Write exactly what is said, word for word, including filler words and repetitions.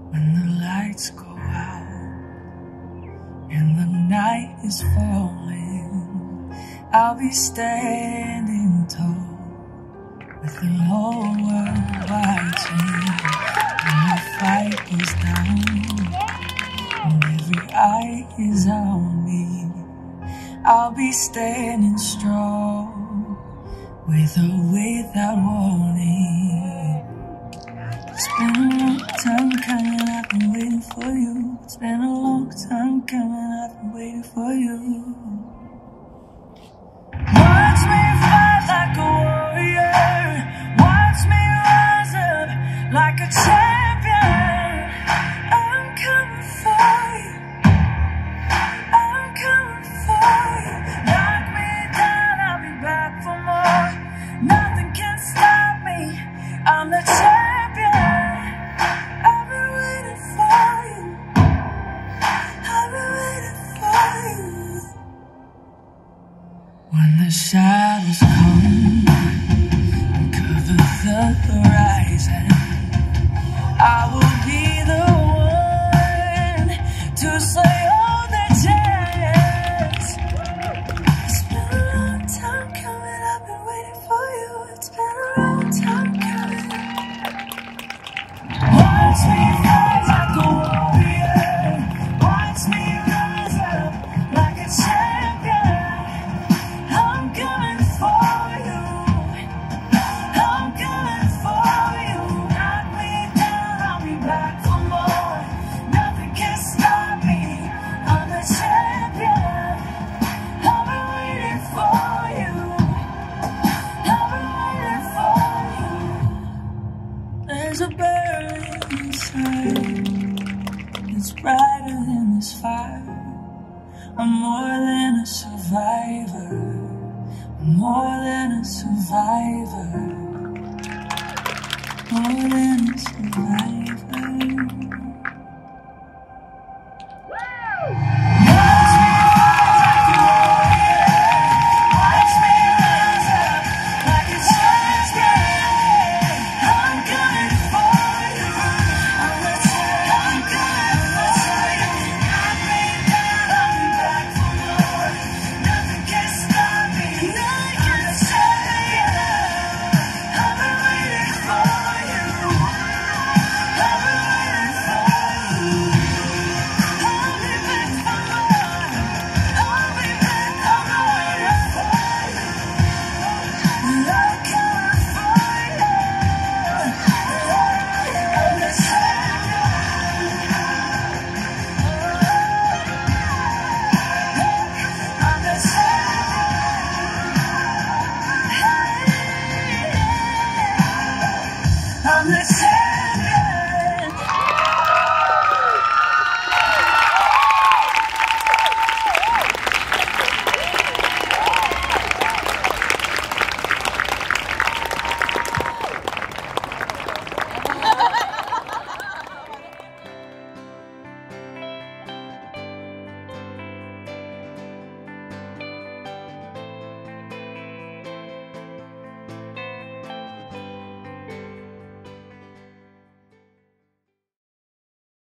when the lights go out and the night is falling, I'll be standing tall with the whole world watching. When the fight goes down and every eye is on me, I'll be standing strong with or without warning. It's been a long time coming, I've been waiting for you. It's been a long time coming, I've been waiting for you. Watch me fight like a warrior, watch me rise up like a champion. I'm coming for you, I'm coming for you. Knock me down, I'll be back for more. Nothing can stop me, I'm the champion. I've been waiting for you, I've been waiting for you. When the shadows come and cover the horizon, I will be the one to slay all the giants. It's been a long time coming, I've been waiting for you. It's been a long time coming. Watch me fight like a warrior, watch me rise up like a champion. I'm coming for you, I'm coming for you. Knock me down, I'll be back for more. Nothing can stop me, I'm the champion. I've been waiting for you, I've been waiting for you. There's a burning inside, it's brighter than this fire. I'm more than a survivor, I'm more than a survivor, more than a survivor.